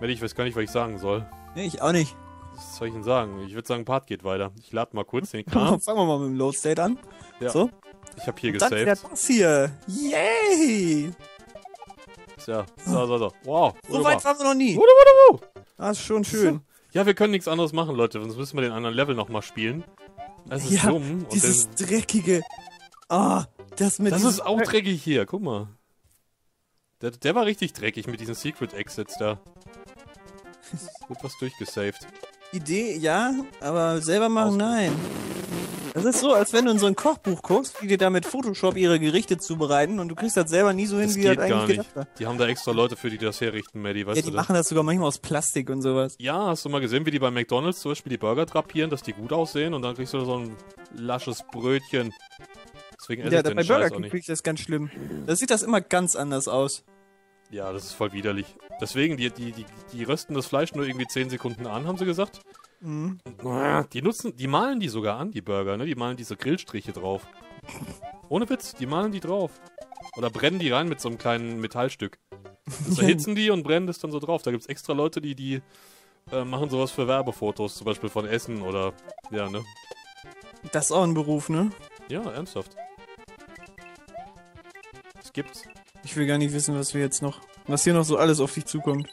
Melli, ich weiß gar nicht, was ich sagen soll. Nee, ich auch nicht. Was soll ich denn sagen? Ich würde sagen, Part geht weiter. Ich lade mal kurz den Kram. Fangen wir mal mit dem Load State an. Ja. So. Ich habe hier Und dann wieder gesaved. das hier. Yay! Ja, so. Wow. So weit waren wir noch nie. Wudu. Das ist schon schön. Ja, wir können nichts anderes machen, Leute. Sonst müssen wir den anderen Level nochmal spielen. Das ist Ja, dumm. Und dieses dreckige. Ah, das mit das diesem- ist auch dreckig hier. Guck mal. Der war richtig dreckig mit diesen Secret Exits da. Wird was durchgesaved. Idee, ja, aber selber machen, nein. Das ist so, als wenn du in so ein Kochbuch guckst, wie die da mit Photoshop ihre Gerichte zubereiten und du kriegst das selber nie so hin, Das wie das geht gar eigentlich nicht. gedacht war. Die haben da extra Leute für, die das herrichten, Maddie, weißt Ja, du die das? machen das sogar manchmal aus Plastik und sowas. Ja, hast du mal gesehen, wie die bei McDonalds zum Beispiel die Burger drapieren, dass die gut aussehen und dann kriegst du so ein lasches Brötchen. Deswegen esse Ja, ich den bei Burger Scheiß auch King nicht. krieg ich das ganz schlimm. Da sieht das immer ganz anders aus. Ja, das ist voll widerlich. Deswegen, die rösten das Fleisch nur irgendwie 10 Sekunden an, haben sie gesagt. Mhm. Die malen die sogar an, die Burger, ne? Die malen diese Grillstriche drauf. Ohne Witz, die malen die drauf. Oder brennen die rein mit so einem kleinen Metallstück. Das erhitzen die und brennen das dann so drauf. Da gibt's extra Leute, die machen sowas für Werbefotos, zum Beispiel von Essen oder, ja, ne? Das ist auch ein Beruf, ne? Ja, ernsthaft. Das gibt's. Ich will gar nicht wissen, was hier noch so alles auf dich zukommt.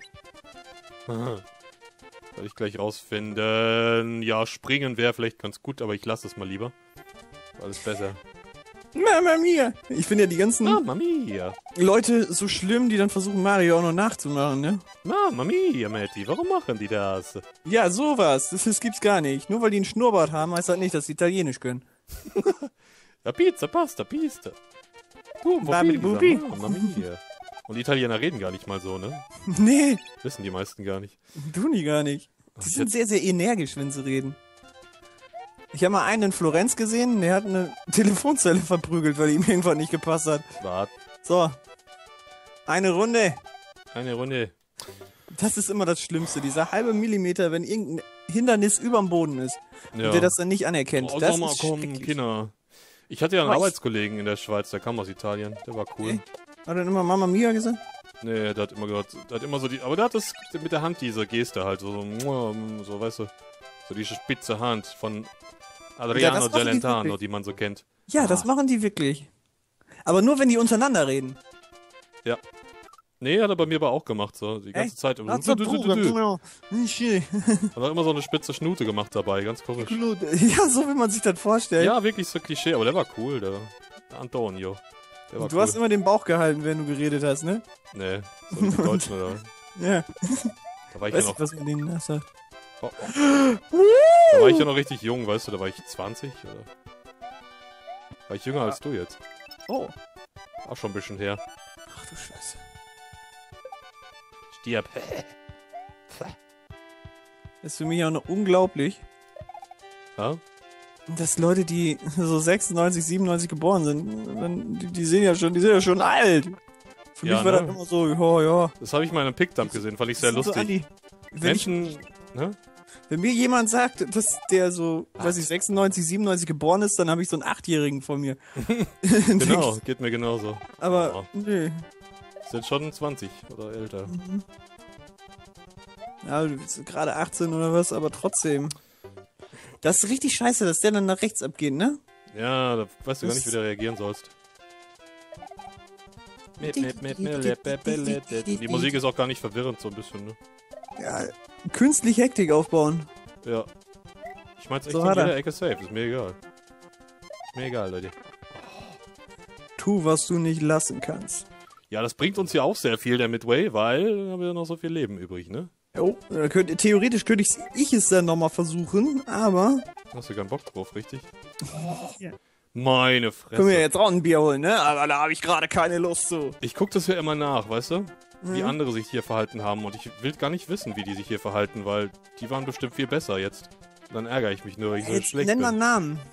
Soll ich gleich rausfinden. Ja, springen wäre vielleicht ganz gut, aber ich lasse es mal lieber. Alles besser. Mama mia! Ich finde ja die ganzen Mamma mia. Leute so schlimm, die dann versuchen, Mario auch noch nachzumachen, ne? Mamma mia, Matti, warum machen die das? Ja, sowas. Das gibt's gar nicht. Nur weil die einen Schnurrbart haben, heißt das nicht, dass sie Italienisch können. Ja, Pizza, Pasta, Pista. Du, Babidi Bubi. Mamma mia. Und die Italiener reden gar nicht mal so, ne? Nee, Wissen die meisten gar nicht. tun die gar nicht. Die sind sehr, sehr energisch, wenn sie reden. Ich habe mal einen in Florenz gesehen, der hat eine Telefonzelle verprügelt, weil ihm irgendwann nicht gepasst hat. Wart, So. Eine Runde. eine Runde. Das ist immer das Schlimmste. Dieser halbe Millimeter, wenn irgendein Hindernis überm Boden ist. Ja. Und der das dann nicht anerkennt. Oh, Das sag mal, ist komm, schrecklich. Kinder. Ich hatte ja einen Aber ich- Arbeitskollegen in der Schweiz, der kam aus Italien. Der war cool. Okay. Hat er dann immer Mama Mia gesagt? Nee, der hat immer gehört, der hat immer so die, aber der hat das mit der Hand, diese Geste halt, so weißt du, so diese spitze Hand von Ja, Adriano das machen die Celentano, wirklich. die man so kennt. Ja, das machen die wirklich. Aber nur, wenn die untereinander reden. Ja. Nee, hat er bei mir aber auch gemacht, so, die ganze Zeit. Hat so Bruder, Hat auch immer so eine spitze Schnute gemacht dabei, ganz komisch. Ja, so wie man sich das vorstellt. Ja, wirklich so Klischee, aber der war cool, der Antonio. Der war Du cool. hast immer den Bauch gehalten, wenn du geredet hast, ne? Nee, so mit Deutschen oder? Ja. Da war ich ja Weißt noch, du, was man denen das sagt? oh, da war ich ja noch richtig jung, weißt du, da war ich 20 oder? War ich jünger als du jetzt? Oh. Auch schon ein bisschen her. Ach du Scheiße. Stirb. Das ist für mich auch noch unglaublich, Ja? dass Leute, die so 96, 97 geboren sind, die sind ja schon alt. Für Ja, mich war ne? das immer so, ja. Das habe ich mal in einem Pickdump gesehen, fand ich sehr Das sind so lustig. Menschen, ne? Wenn mir jemand sagt, dass der so, weiß ich, 96, 97 geboren ist, dann habe ich so einen 8-Jährigen vor mir. Genau, geht mir genauso. Aber, Ja. nee. Sind schon 20 oder älter. Ja, du bist gerade 18 oder was, aber trotzdem. Das ist richtig scheiße, dass der dann nach rechts abgeht, ne? Ja, da weißt du gar nicht, wie du reagieren sollst. Die Musik ist auch gar nicht verwirrend, so ein bisschen, ne? Ja, künstlich Hektik aufbauen. Ja. Ich mein's echt So von hat er. jeder Ecke safe, ist mir egal. Ist mir egal, Leute. Tu, was du nicht lassen kannst. Ja, das bringt uns ja auch sehr viel, der Midway, weil wir haben ja noch so viel Leben übrig, ne? Jo, theoretisch könnte ich es dann nochmal versuchen, aber Hast du keinen Bock drauf, richtig? Ja. Meine Fresse. können wir ja jetzt auch ein Bier holen, ne? Aber da habe ich gerade keine Lust zu. Ich guck das ja immer nach, weißt du? Wie Mhm. andere sich hier verhalten haben. Und ich will gar nicht wissen, wie die sich hier verhalten, weil die waren bestimmt viel besser jetzt. Dann ärgere ich mich nur, weil ich so Jetzt schlecht nenn mal bin. einen Namen.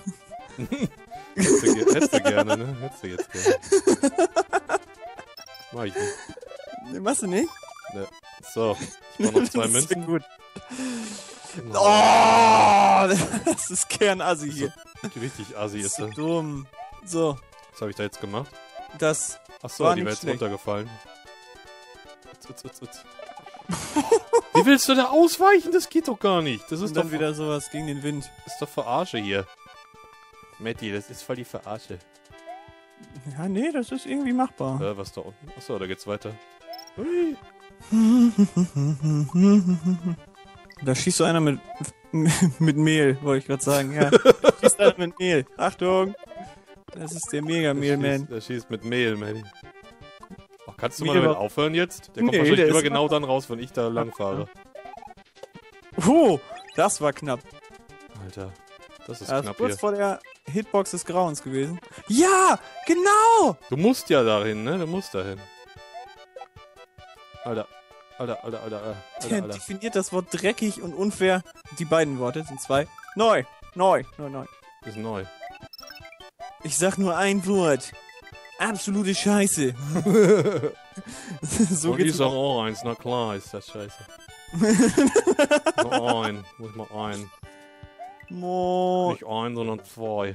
Hättest du gerne, ne? Hättest du jetzt gerne. Mach ich nicht. Machst du nicht? Ne. So, ich mach noch 2 Das ist ja Münzen. gut. Genau. Oh, das ist Kernassi hier. Richtig assi ist So er. dumm. So, Was habe ich da jetzt gemacht? das Achso, War die nicht wäre jetzt schlecht. runtergefallen. Wie willst du da ausweichen? Das geht doch gar nicht. Das ist Und doch dann wieder sowas gegen den Wind. Das ist doch Verarsche hier. Matti, das ist voll die Verarsche. Ja, nee, das ist irgendwie machbar. Was da unten? Achso, da geht's weiter. Hui. Da schießt so einer mit Mehl, wollte ich gerade sagen. Ja, schießt einer mit Mehl. Achtung! Das ist der Mega-Mehl-Man. Der schießt mit Mehl, Matti. Ach, kannst du mal Mehl damit war- aufhören jetzt? Der kommt Nee, wahrscheinlich der immer ist genau dann raus, wenn ich da lang fahre. Das war knapp. Alter, das ist Das ist knapp kurz hier. vor der Hitbox des Grauens gewesen. Ja, genau! Du musst ja dahin, ne? Du musst dahin. Alter. Alter. Der definiert das Wort dreckig und unfair. Die beiden Worte sind zwei. Neu. Ist neu. Ich sag nur ein Wort. Absolute Scheiße. So Und ich geht's. sag auch eins, na klar ist das scheiße. Nur ein, muss mal ein. Mo. Nicht ein, sondern zwei.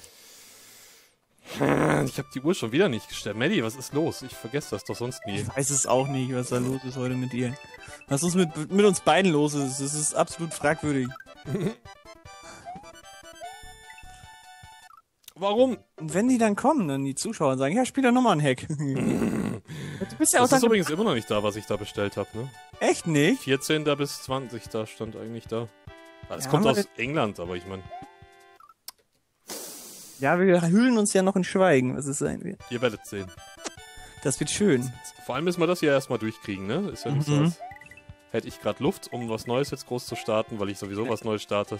Ich habe die Uhr schon wieder nicht gestellt. Maddie, was ist los? Ich vergesse das doch sonst nie. Ich weiß es auch nicht, was da los ist heute mit ihr. Was ist mit uns beiden los ist, das ist absolut fragwürdig. Warum? Und wenn die dann kommen, dann die Zuschauer und sagen, ja, spiel doch nochmal einen Hack. Du bist ja auch Das ist dann übrigens immer noch nicht da, was ich da bestellt habe, ne? echt nicht. 14. bis 20. da stand eigentlich da. Das Ja, kommt haben aus wir England, aber ich meine, Ja, wir hüllen uns ja noch in Schweigen, was es sein wird. ihr werdet sehen. Das wird schön. Vor allem müssen wir das hier erstmal durchkriegen, ne? Ist ja nicht so, Mhm. als hätte ich gerade Luft, um was Neues jetzt groß zu starten, weil ich sowieso was Neues starte.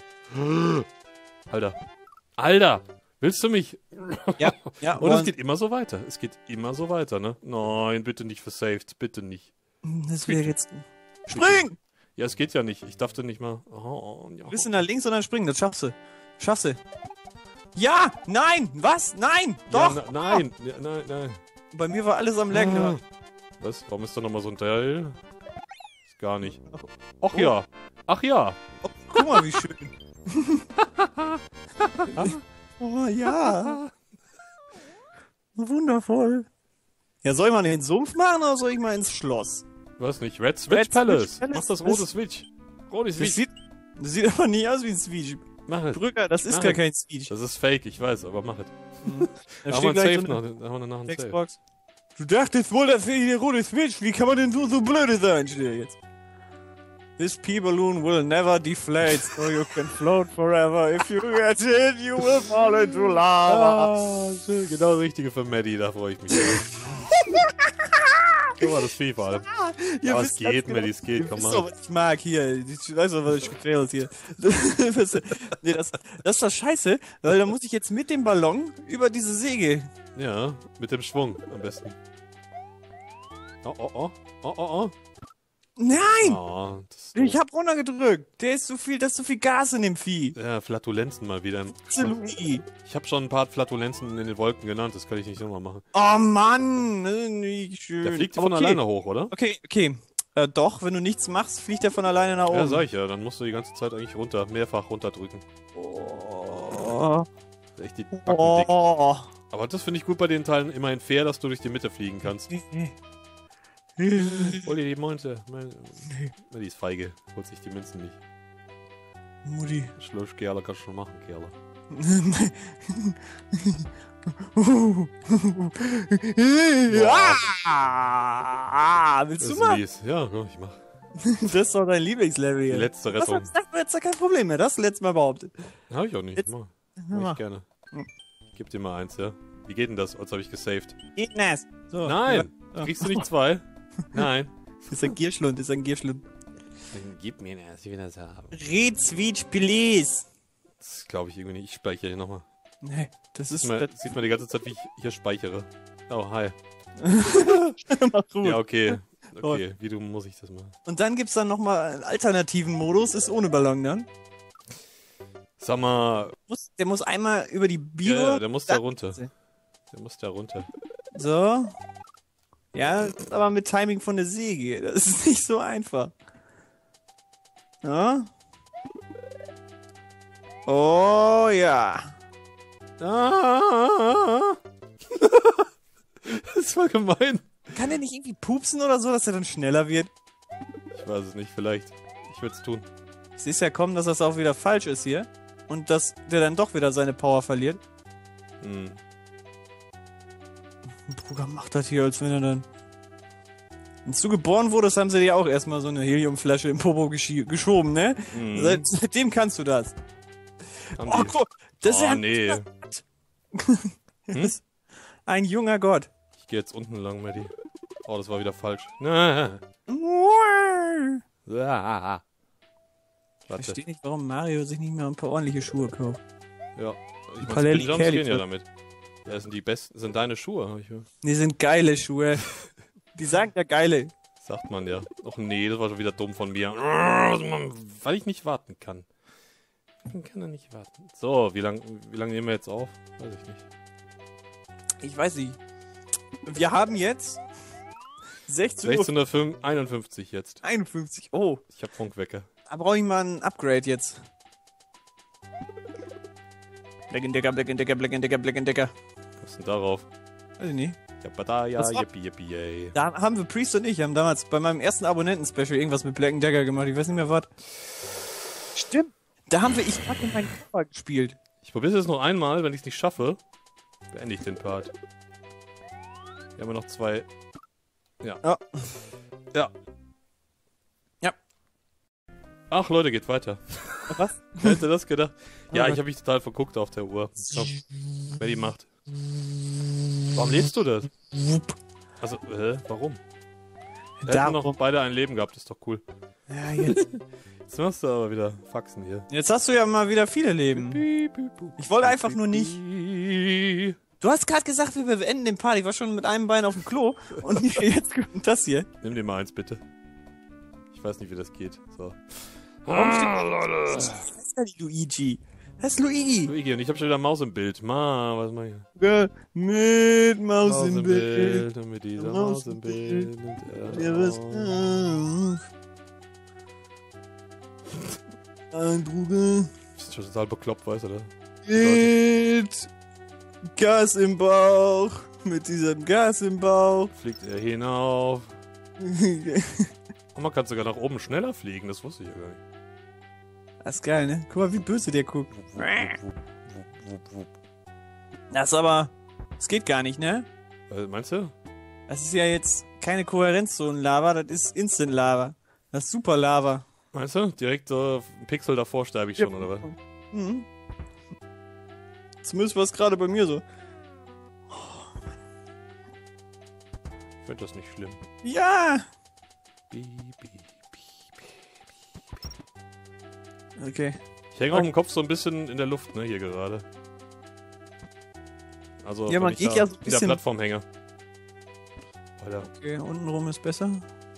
Alter! Willst du mich? Ja, Und es geht immer so weiter. Es geht immer so weiter, ne? Nein, bitte nicht versaved. Bitte nicht. das wäre jetzt... Spring! Ja, es geht ja nicht. Ich darf nicht mal... Oh, ja. Ein bisschen nach links und dann springen, das schaffst du. Schaffst du. Ja! Nein! Was? Nein! Ja, Doch! nein! Ja, nein. Bei mir war alles am Leck. Ah. Was? Warum ist da nochmal so ein Teil? Ist gar nicht. Ach ja. Ach ja. Oh, guck mal, wie schön. Oh ja. Wundervoll. Ja, soll ich mal den Sumpf machen oder soll ich mal ins Schloss? Was nicht? Red Switch Red Palace. Switch Palace. Mach das rote Switch. Rote Das Switch. sieht aber nicht aus wie ein Switch. Mach es. Brücker, das ist Nein. gar kein Switch. Das ist fake, ich weiß, aber mach es. Da Da haben wir steht einen gleich Safe so noch. eine Da haben wir nachher einen Safe. Textbox. Du dachtest wohl, das wäre der rote Switch. Wie kann man denn so blöde sein? Steht jetzt. This P-Balloon will never deflate, so you can float forever. If you get it, you will fall into lava. Ah, schön. Genau das Richtige für Maddie, da freue ich mich. Guck mal, das Vieh vor allem. Ihr Aber wisst es geht, ganz Maddie, es geht. Ihr Komm wisst doch, mal. was ich mag hier. Ich weiß doch, was ich gefällt hier. Nee, das ist doch scheiße, weil da muss ich jetzt mit dem Ballon über diese Säge. Ja, mit dem Schwung am besten. Oh. Nein! Oh, das ist Ich doof. hab runtergedrückt. Da ist so viel Gas in dem Vieh. Ja, Flatulenzen mal wieder. Louis. Ich habe schon ein paar Flatulenzen in den Wolken genannt, das kann ich nicht nochmal machen. Oh Mann, nicht schön. Der fliegt Aber von alleine hoch, oder? Okay. Doch, wenn du nichts machst, fliegt er von alleine nach oben. Ja, sag ich ja, dann musst du die ganze Zeit eigentlich mehrfach runterdrücken. Oh. Das ist echt die Backen dick. Oh. Aber das finde ich gut bei den Teilen immerhin fair, dass du durch die Mitte fliegen kannst. Hol dir die Münze. Die ist feige, holt sich die Münzen nicht. Mutti. Schluss, Kerle, kannst du schon machen, Kerle. Willst du ist mal? mies. Ja, ich mach. Das ist doch dein Lieblingslevel Die hier. letzte Das Rettung. hast du jetzt ja kein Problem mehr. Das letzte Mal behauptet. Hab ich auch nicht. Jetzt- Mach mach. ich gerne. Gib dir mal eins, ja. Wie geht denn das? Als habe ich gesaved. Ignas. So. Nein! Ja. Kriegst du nicht zwei? Nein. Ist ein Gierschlund, Gib mir das, ich will das haben. Red Switch, please. Das glaube ich irgendwie nicht. Ich speichere hier nochmal. Nee, das ist... Sieht man die ganze Zeit, wie ich hier speichere. Oh, hi. Mach Ruhe. Ja, okay. Okay, wie du muss ich das machen? Und dann gibt's dann nochmal einen alternativen Modus, ist ohne Ballon dann. Sag mal, Der muss einmal über die Bio. ja, der muss da dann- runter. Der muss da runter. So. Ja, aber mit Timing von der Säge. Das ist nicht so einfach. Ja. Oh ja. Ah! Das war gemein. Kann der nicht irgendwie pupsen oder so, dass er dann schneller wird? Ich weiß es nicht, vielleicht. Ich würde es tun. Siehst ja kommen, dass das auch wieder falsch ist hier. Und dass der dann doch wieder seine Power verliert. Hm. Bruder macht das hier, als wenn er dann... Als du geboren wurdest, haben sie dir auch erstmal so eine Heliumflasche im Popo geschoben, ne? Hm. Seitdem kannst du das. Haben Oh, die- guck, das ist ja ein, nee. das ist ein junger Gott. Ich gehe jetzt unten lang, Maddie. Oh, das war wieder falsch. Ah. Ich Warte. verstehe nicht, warum Mario sich nicht mehr ein paar ordentliche Schuhe kauft. Ja. Ich meine, Parallel- Spin Jumps gehen ja Kelly- damit. Ja, sind die besten, sind deine Schuhe, hab ich gehört. Die sind geile Schuhe. Die sagen ja geile. Sagt man ja. Och nee, das war schon wieder dumm von mir. Weil ich nicht warten kann. Man kann er nicht warten. So, wie lang nehmen wir jetzt auf? Weiß ich nicht. Ich weiß nicht. Wir haben jetzt 16:51 16:51 jetzt. Uhr. Oh, Ich hab Funkwecker. da brauche ich mal ein Upgrade jetzt. Black and Decker, Black and Decker, Black and Decker, Black and Decker. Was ist denn darauf? Weiß ich nicht. Ja, Badaya, Was war- yippie, yippie, yay. Da haben wir Priest und ich, haben damals bei meinem ersten Abonnenten-Special irgendwas mit Black and Decker gemacht. Ich weiß nicht mehr was. Stimmt. Da haben wir Ich packe meinen Körper gespielt. Ich probiere es jetzt noch einmal, wenn ich es nicht schaffe, beende ich den Part. Hier haben wir noch 2. Ja. Ja. Ja. Ja. Ach, Leute, geht weiter. Was? Wer hätte das gedacht? Ja, Ja. ich habe mich total verguckt auf der Uhr. Komm, wer die macht. Warum lädst du das? Also, warum? Wir hätten noch beide ein Leben gehabt, ist doch cool. Ja, jetzt. Jetzt machst du aber wieder Faxen hier. Jetzt hast du ja mal wieder viele Leben. Ich wollte einfach nur nicht. Du hast gerade gesagt, wir beenden den Part. Ich war schon mit einem Bein auf dem Klo. Und jetzt kommt das hier. Nimm dir mal eins, bitte. Ich weiß nicht, wie das geht. So. Warum steht Leute. das ist ja nicht Luigi? Das ist Luigi. Luigi, und ich habe schon wieder Maus im Bild. Was mach ich? Ja, mit Maus im Bild. Und mit dieser Maus Maus im im Bild. nimmt er Ja, was? auf. Ein Bruder. Bist schon total bekloppt, weißt du, oder? Mit Gas im Bauch. Mit diesem Gas im Bauch. Fliegt er hinauf. Und man kann sogar nach oben schneller fliegen, das wusste ich ja gar nicht. Das ist geil, ne? Guck mal, wie böse der guckt. Wupp, wupp, wupp, wupp, wupp. Das aber... Das geht gar nicht, ne? Meinst du? Das ist ja jetzt keine Kohärenzzonen-Lava, das ist Instant-Lava. Das ist Super-Lava. Meinst du? Direkt ein Pixel davor sterbe ich schon, oder was? Mhm. Zumindest war es gerade bei mir so. Ich finde das nicht schlimm. Ja! Bi, bi, bi. Okay. Ich hänge auch im Kopf so ein bisschen in der Luft, ne, hier gerade. Also, Ja, wenn man ich geht da ja so ein in der bisschen- Plattform hänge. Alter, Okay, untenrum ist besser.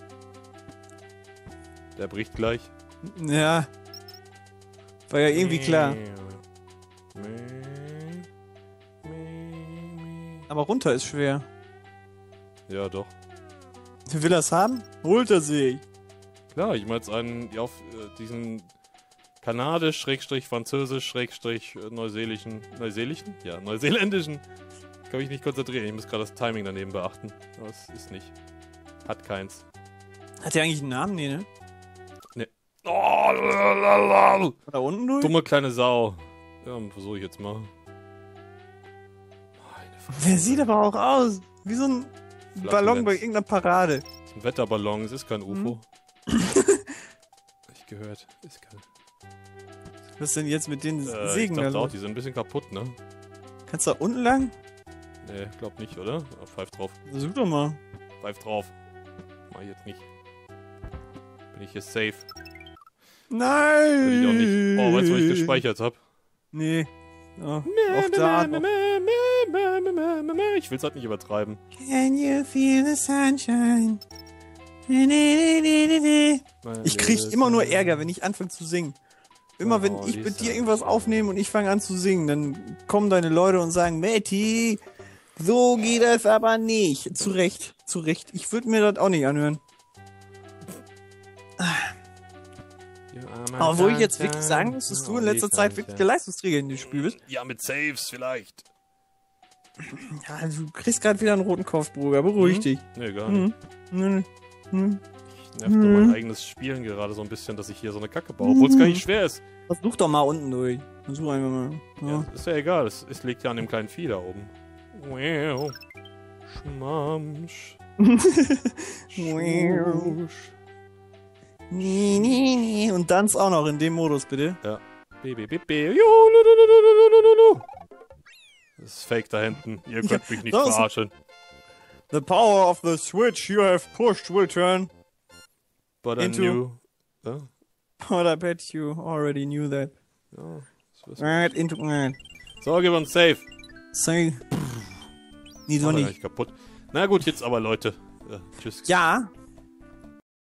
der bricht gleich. Ja. War ja irgendwie klar. Aber runter ist schwer. Ja, doch. Wer will das haben? Holt er sich. Klar, ich meine jetzt einen, die auf diesen kanadisch, Schrägstrich, französisch, Schrägstrich, neuseelischen, ja, neuseeländischen, kann mich nicht konzentrieren. Ich muss gerade das Timing daneben beachten. Aber es ist nicht. Hat keins. Hat der eigentlich einen Namen? Nee, ne? Oh, lalalala. Da unten durch? Dumme kleine Sau. Ja, versuche ich jetzt mal. Meine Der sieht aber auch aus. Wie so ein Ballon bei irgendeiner Parade. Das ist ein Wetterballon, es ist kein UFO. Hab ich gehört. Ist kein. Was ist denn jetzt mit den Ich Segen da dachte auch, los? die sind ein bisschen kaputt, ne? Kannst du da unten lang? Nee, glaub nicht, oder? Oh, pfeif drauf. Versuch doch mal. Pfeif drauf. Mach ich jetzt nicht. Bin ich hier safe? Nein! Bin ich auch nicht. Oh, weißt du, wo ich gespeichert hab? Nee. Oh, auch da. noch. Ich will's halt nicht übertreiben. Can you feel the sunshine? Ich krieg immer nur Ärger, wenn ich anfange zu singen. Immer wenn Oh, ich mit Lisa. dir irgendwas aufnehme und ich fange an zu singen, dann kommen deine Leute und sagen, Matti, so geht das aber nicht. Zu Recht, zu Recht. Ich würde mir das auch nicht anhören. Aber wo ich jetzt wirklich sagen muss, dass du in letzter Zeit wirklich der Leistungsträger in dem Spiel bist. Ja, mit Saves vielleicht. Ja, du kriegst gerade wieder einen roten Kopf, Bruder. Beruhig dich. Nee, gar nicht. Mhm. Mhm. Mhm. Nervt nur mein eigenes Spielen gerade so ein bisschen, dass ich hier so eine Kacke baue, obwohl es gar nicht schwer ist. Versuch doch mal unten durch. Versuch einfach mal. Ja, ist ja egal, es liegt ja an dem kleinen Vieh da oben. Wow. Schmamsch. Schusch. Und tanz auch noch in dem Modus, bitte. Ja. Lululululululu. Das ist fake da hinten. Ihr könnt mich nicht verarschen. The power of the switch you have pushed will turn. But I knew. Ja. But I bet you already knew that. Ja, Right into right. so, gib uns safe. Say. Nie so War nicht. gar nicht kaputt. Na gut, jetzt aber Leute. Tschüss. Ja,